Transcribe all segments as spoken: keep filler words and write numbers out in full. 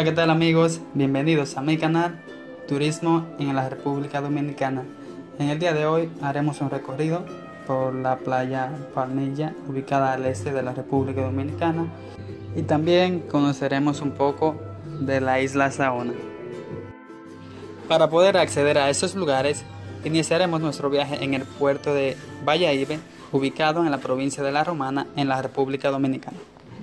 Hola, ¿qué tal amigos? Bienvenidos a mi canal Turismo en la República Dominicana. En el día de hoy haremos un recorrido por la playa Palmilla, ubicada al este de la República Dominicana, y también conoceremos un poco de la isla Saona. Para poder acceder a esos lugares, iniciaremos nuestro viaje en el puerto de Bayahíbe, ubicado en la provincia de La Romana, en la República Dominicana.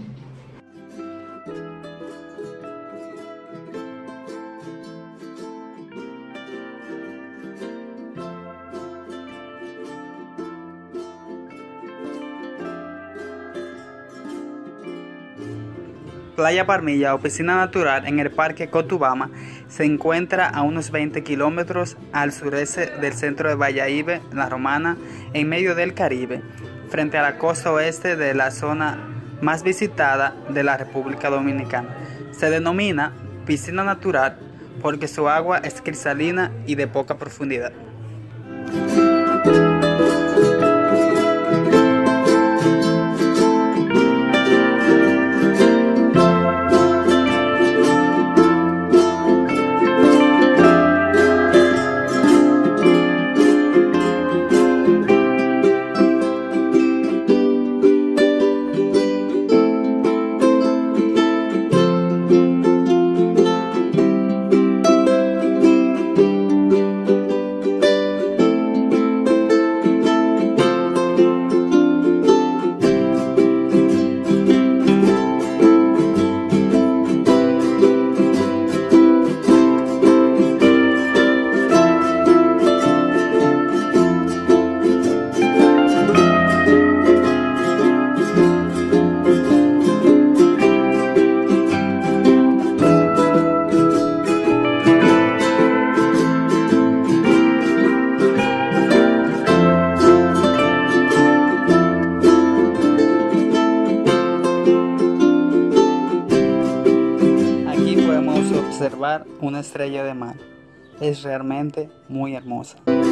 Playa Palmilla o piscina natural en el Parque Cotubama se encuentra a unos veinte kilómetros al sureste del centro de Bayahíbe, La Romana, en medio del Caribe, frente a la costa oeste de la zona más visitada de la República Dominicana. Se denomina piscina natural porque su agua es cristalina y de poca profundidad. Observar una estrella de mar es realmente muy hermosa.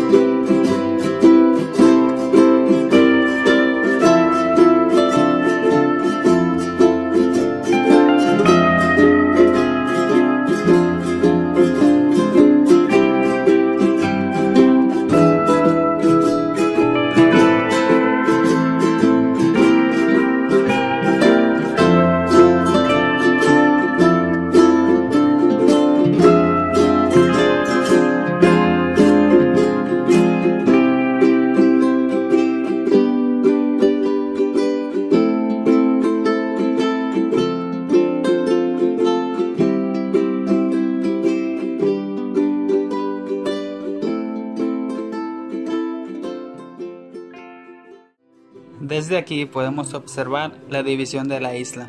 Desde aquí podemos observar la división de la isla.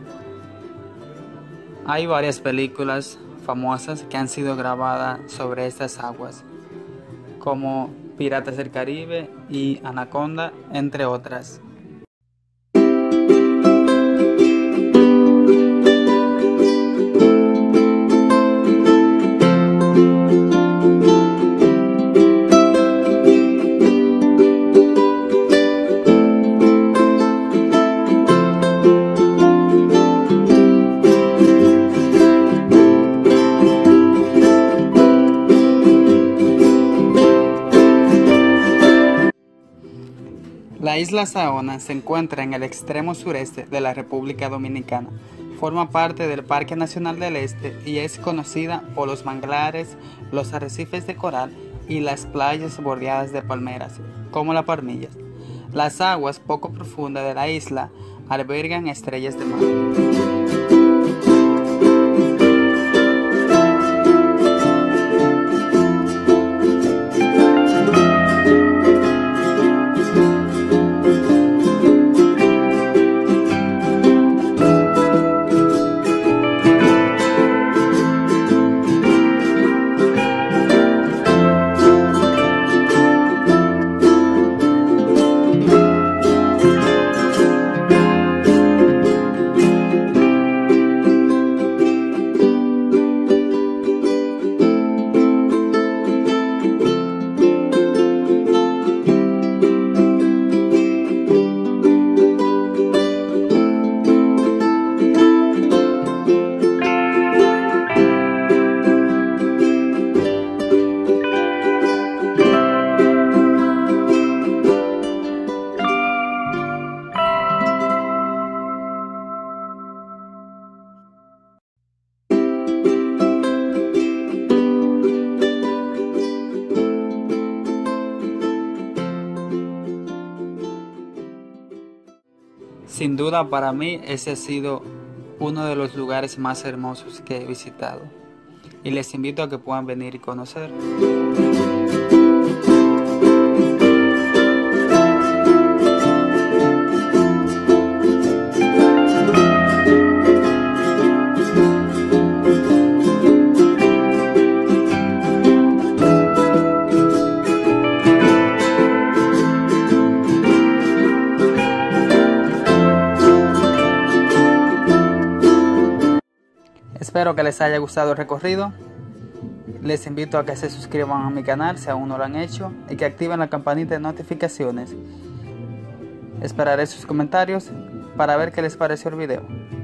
Hay varias películas famosas que han sido grabadas sobre estas aguas, como Piratas del Caribe y Anaconda, entre otras. La isla Saona se encuentra en el extremo sureste de la República Dominicana. Forma parte del Parque Nacional del Este y es conocida por los manglares, los arrecifes de coral y las playas bordeadas de palmeras, como la Palmilla. Las aguas poco profundas de la isla albergan estrellas de mar. Sin duda para mí ese ha sido uno de los lugares más hermosos que he visitado y les invito a que puedan venir y conocer. Espero que les haya gustado el recorrido. Les invito a que se suscriban a mi canal si aún no lo han hecho y que activen la campanita de notificaciones. Esperaré sus comentarios para ver qué les pareció el video.